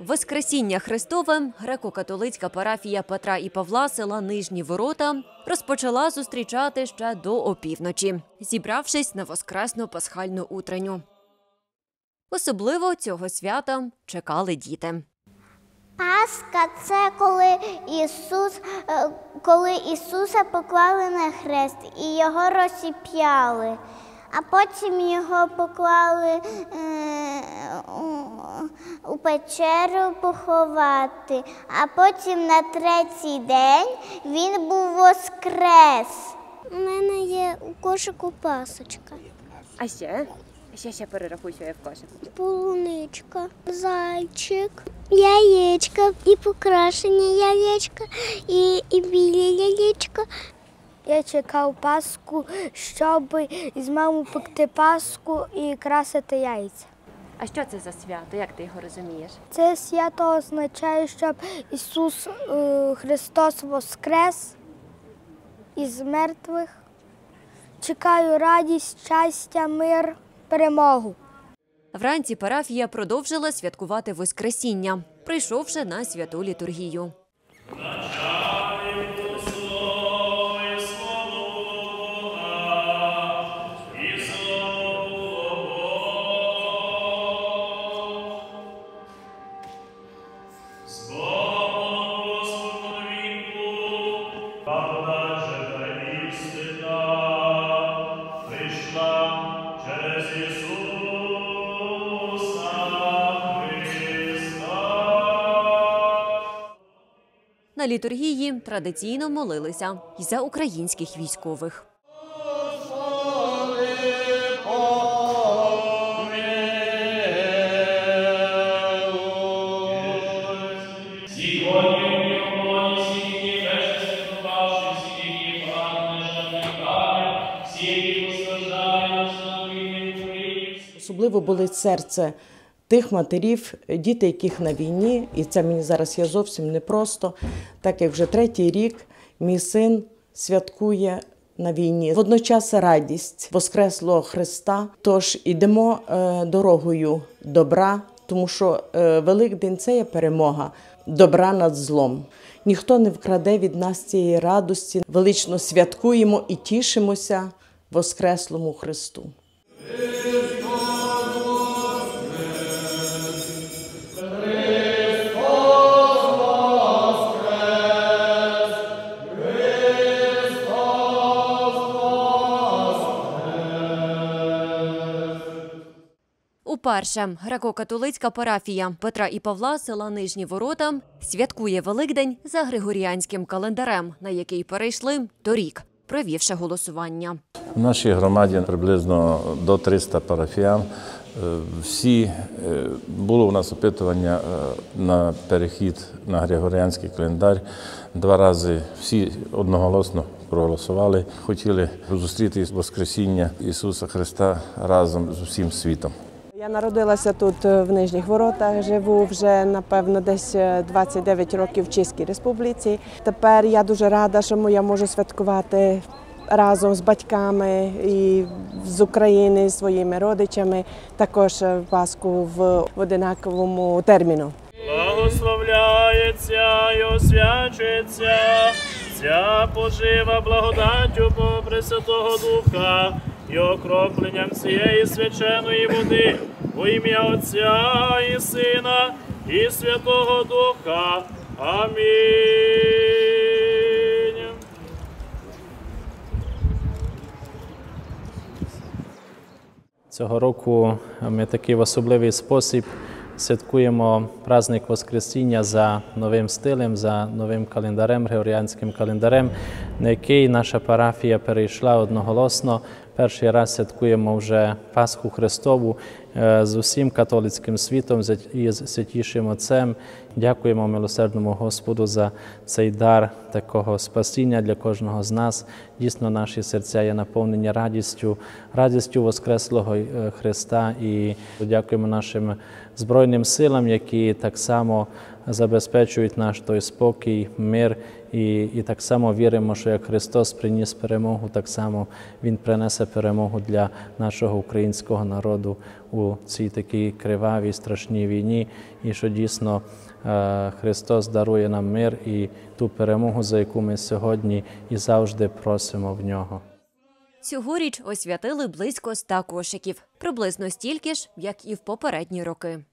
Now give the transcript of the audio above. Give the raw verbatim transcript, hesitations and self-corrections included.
Воскресіння Христове греко-католицька парафія Петра і Павла села Нижні Ворота розпочала зустрічати ще до опівночі, зібравшись на воскресну пасхальну утренню. Особливо цього свята чекали діти. Пасха – це коли, Ісус, коли Ісуса поклали на хрест і Його розіп'яли, а потім Його поклали е, у печеру поховати, а потім на третій день Він був воскрес. У мене є у кошику пасочка. А ще? Ще, ще перерахуй, що є в кошику. Полуничка, зайчик, яєчка, і покрашені яєчка, і, і білі яєчка. Я чекав Пасху, щоб з мамою пекти Пасху і красити яйця. А що це за свято? Як ти його розумієш? Це свято означає, щоб Ісус е, Христос воскрес із мертвих. Чекаю радість, щастя, мир, перемогу. Вранці парафія продовжила святкувати Воскресіння, прийшовши на святу літургію. На літургії традиційно молилися й за українських військових. Особливо болить серце тих матерів, діти, яких на війні, і це мені зараз є зовсім непросто, так як вже третій рік мій син святкує на війні. Водночас радість Воскреслого Христа, тож ідемо дорогою добра, тому що Великдень – це є перемога добра над злом. Ніхто не вкраде від нас цієї радості. Велично святкуємо і тішимося Воскреслому Христу. Уперше греко-католицька парафія Петра і Павла села Нижні Ворота святкує Великдень за григоріанським календарем, на який перейшли торік, провівши голосування. В нашій громаді приблизно до триста парафіян. Всі, було у нас опитування на перехід на григоріанський календар. Два рази всі одноголосно проголосували. Хотіли зустріти Воскресіння Ісуса Христа разом з усім світом. Я народилася тут, в Нижніх Воротах, живу вже, напевно, десь двадцять дев'ять років в Чеській Республіці. Тепер я дуже рада, що я можу святкувати разом з батьками і з України, з своїми родичами, також Пасху в однаковому терміну. Благословляється і освячується ця пожива благодаттю Пресвятого Духа і окропленням цієї свяченої води во ім'я Отця і Сина і Святого Духа. Амінь. Цього року ми такий в особливий спосіб святкуємо праздник Воскресіння за новим стилем, за новим календарем, григоріанським календарем, на який наша парафія перейшла одноголосно. Перший раз святкуємо вже Пасху Христову з усім католицьким світом і з Святішим Отцем. Дякуємо милосердному Господу за цей дар такого спасіння для кожного з нас. Дійсно, наші серця є наповнені радістю, радістю Воскреслого Христа. І дякуємо нашим Збройним силам, які так само забезпечують наш той спокій, мир. І, і так само віримо, що як Христос приніс перемогу, так само Він принесе перемогу для нашого українського народу у цій такій кривавій, страшній війні. І що дійсно Христос дарує нам мир і ту перемогу, за яку ми сьогодні і завжди просимо в Нього. Цьогоріч освятили близько ста кошиків. Приблизно стільки ж, як і в попередні роки.